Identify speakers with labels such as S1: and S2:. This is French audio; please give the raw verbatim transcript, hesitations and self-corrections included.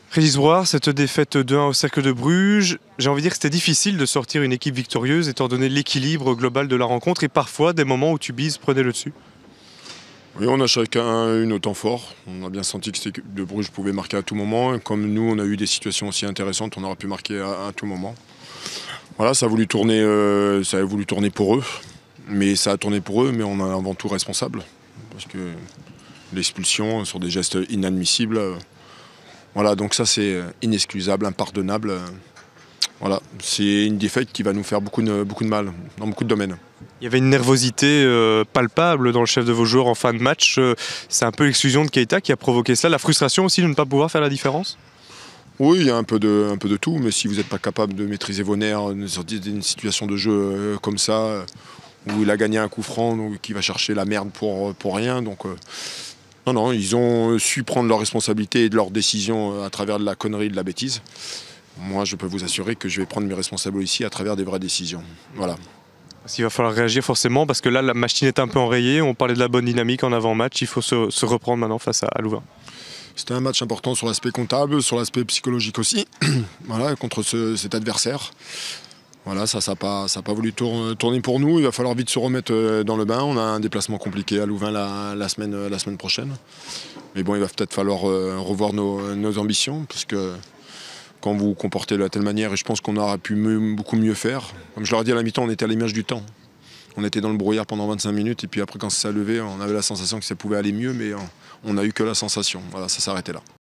S1: Régis Brouard, cette défaite deux un au Cercle de Bruges, j'ai envie de dire que c'était difficile de sortir une équipe victorieuse étant donné l'équilibre global de la rencontre et parfois des moments où Tubize prenait le dessus.
S2: Oui, on a chacun eu nos temps forts. On a bien senti que cette équipe de Bruges pouvait marquer à tout moment. Et comme nous, on a eu des situations aussi intéressantes, on aurait pu marquer à, à tout moment. Voilà, ça a voulu tourner, euh, ça a voulu tourner pour eux. Mais ça a tourné pour eux, mais on est avant tout responsable. Parce que l'expulsion sur des gestes inadmissibles, euh, voilà, donc ça c'est inexcusable, impardonnable. euh, Voilà, c'est une défaite qui va nous faire beaucoup de, beaucoup de mal dans beaucoup de domaines.
S1: Il y avait une nervosité euh, palpable dans le chef de vos joueurs en fin de match. Euh, c'est un peu l'exclusion de Keita qui a provoqué cela. La frustration aussi de ne pas pouvoir faire la différence.
S2: Oui, il y a un peu de, un peu de tout, mais si vous n'êtes pas capable de maîtriser vos nerfs, sortir d'une situation de jeu euh, comme ça, euh, où il a gagné un coup franc, donc qui va chercher la merde pour, pour rien. Donc, euh, non, non, ils ont su prendre leurs responsabilités et de leurs décisions euh, à travers de la connerie et de la bêtise. Moi, je peux vous assurer que je vais prendre mes responsabilités ici à travers des vraies décisions. Voilà.
S1: Il va falloir réagir forcément parce que là, la machine est un peu enrayée. On parlait de la bonne dynamique en avant-match. Il faut se, se reprendre maintenant face à, à Louvain.
S2: C'était un match important sur l'aspect comptable, sur l'aspect psychologique aussi, voilà, contre ce, cet adversaire. Voilà, ça n'a pas, ça pas voulu tour, tourner pour nous. Il va falloir vite se remettre dans le bain. On a un déplacement compliqué à Louvain la, la, semaine, la semaine prochaine. Mais bon, il va peut-être falloir revoir nos, nos ambitions, parce que quand vous vous comportez de la telle manière, et je pense qu'on aurait pu mieux, beaucoup mieux faire. Comme je leur ai dit à la mi-temps, on était à l'image du temps. On était dans le brouillard pendant vingt-cinq minutes, et puis après, quand ça s'est levé, on avait la sensation que ça pouvait aller mieux, mais on n'a eu que la sensation. Voilà, ça s'arrêtait là.